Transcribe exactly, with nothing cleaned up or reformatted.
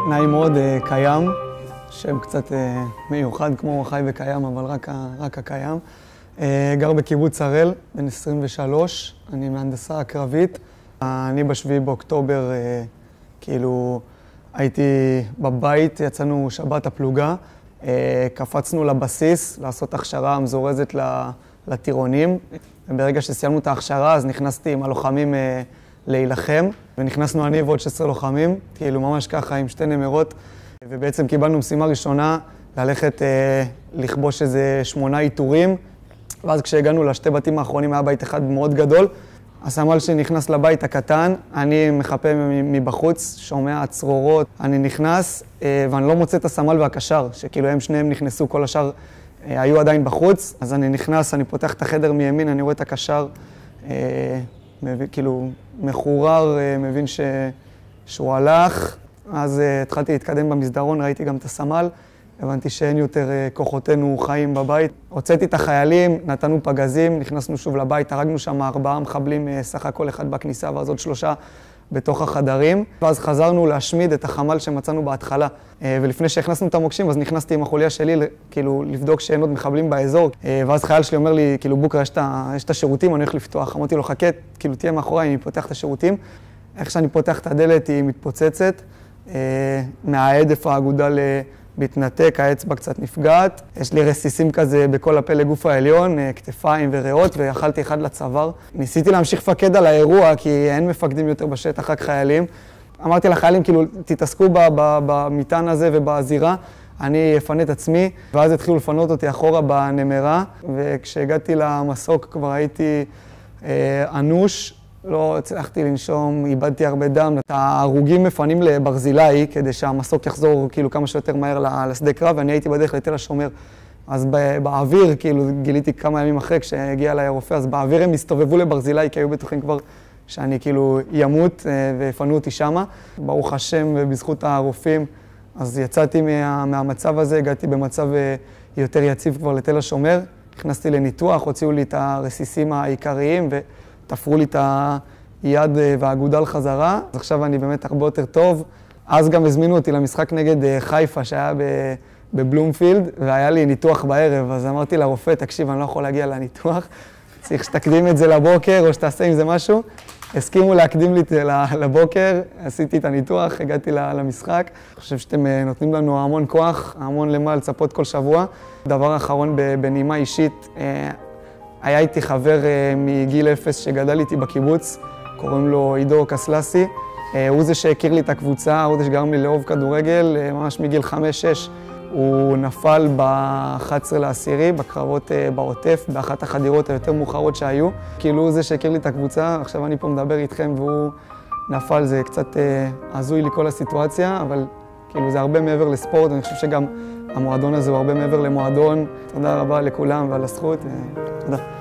נעים מאוד, קיים, שם קצת מיוחד כמו חי וקיים, אבל רק, רק הקיים. גר בקיבוץ הראל, בן עשרים ושלוש, אני מהנדסה קרבית. אני בשביעי באוקטובר, כאילו, הייתי בבית, יצאנו שבת הפלוגה, קפצנו לבסיס לעשות הכשרה מזורזת לטירונים. ברגע שסיימנו את ההכשרה, אז נכנסתי עם הלוחמים להילחם, ונכנסנו אני ועוד שש עשרה לוחמים, כאילו ממש ככה עם שתי נמרות, ובעצם קיבלנו משימה ראשונה ללכת אה, לכבוש איזה שמונה איתורים, ואז כשהגענו לשתי בתים האחרונים היה בית אחד מאוד גדול, הסמל שנכנס לבית הקטן, אני מחפה מבחוץ, שומע צרורות, אני נכנס אה, ואני לא מוצא את הסמל והקשר, שכאילו הם שניהם נכנסו, כל השאר אה, היו עדיין בחוץ, אז אני נכנס, אני פותח את החדר מימין, אני רואה את הקשר, אה, מבין, כאילו מחורר, מבין ש... שהוא הלך, אז uh, התחלתי להתקדם במסדרון, ראיתי גם את הסמל, הבנתי שאין יותר uh, כוחותינו חיים בבית. הוצאתי את החיילים, נתנו פגזים, נכנסנו שוב לבית, הרגנו שם ארבעה מחבלים, uh, סך הכל אחד בכניסה ואז עוד שלושה בתוך החדרים. ואז חזרנו להשמיד את החמ"ל שמצאנו בהתחלה. Uh, ולפני שהכנסנו את המוקשים, אז נכנסתי עם החוליה שלי, כאילו, לבדוק שאין עוד מחבלים באזור. Uh, ואז חייל שלי אומר לי, כאילו, בוקרה, יש, יש את השירותים, אני הולך לפתוח. אמרתי לו, חכה, כאילו, תהיה מאחוריי, אני פותח את השירותים. איך שאני פותח את הדלת, היא מתפוצצת. Uh, מהעדף האגודל מתנתק, האצבע קצת נפגעת. יש לי רסיסים כזה בכל הפה לגוף העליון, uh, כתפיים וריאות, ואכלתי אחד לצוואר. ניסיתי להמשיך לפקד על האירוע, כי אין מפקדים יותר בשטח, רק חיילים. אמרתי לחיילים, כאילו, תתעסקו במטען הזה ובזירה, אני אפנה את עצמי, ואז התחילו לפנות אותי אחורה בנמרה, וכשהגעתי למסוק כבר הייתי אה, אנוש, לא הצלחתי לנשום, איבדתי הרבה דם. את ההרוגים מפנים לברזילי, כדי שהמסוק יחזור כאילו כמה שיותר מהר לשדה קרב, ואני הייתי בדרך לתל השומר. אז באוויר, כאילו, גיליתי כמה ימים אחרי, כשהגיע אליי הרופא, אז באוויר הם הסתובבו לברזילי, כי היו בטוחים כבר שאני כאילו ימות ויפנו אותי שמה. ברוך השם ובזכות הרופאים, אז יצאתי מה, מהמצב הזה, הגעתי במצב יותר יציב כבר לתל השומר. נכנסתי לניתוח, הוציאו לי את הרסיסים העיקריים ותפרו לי את היד והאגודל חזרה. אז עכשיו אני באמת הרבה יותר טוב. אז גם הזמינו אותי למשחק נגד חיפה שהיה בבלומפילד, והיה לי ניתוח בערב, אז אמרתי לרופא, תקשיב, אני לא יכול להגיע לניתוח. צריך שתקדים את זה לבוקר או שתעשה עם זה משהו. הסכימו להקדים לי לבוקר, עשיתי את הניתוח, הגעתי למשחק. אני חושב שאתם נותנים לנו המון כוח, המון למה לצפות כל שבוע. דבר אחרון בנימה אישית, היה איתי חבר מגיל אפס שגדל איתי בקיבוץ, קוראים לו עידו קסלסי. הוא זה שהכיר לי את הקבוצה, הוא זה שגרם לי לאהוב כדורגל, ממש מגיל חמש שש. הוא נפל ב-אחד עשר לעשירי, בקרבות בעוטף, באחת החדירות היותר מאוחרות שהיו. כאילו הוא זה שהכיר לי את הקבוצה, עכשיו אני פה מדבר איתכם והוא נפל, זה קצת הזוי לי כל הסיטואציה, אבל כאילו זה הרבה מעבר לספורט, אני חושב שגם המועדון הזה הוא הרבה מעבר למועדון. תודה רבה לכולם ועל הזכות, תודה.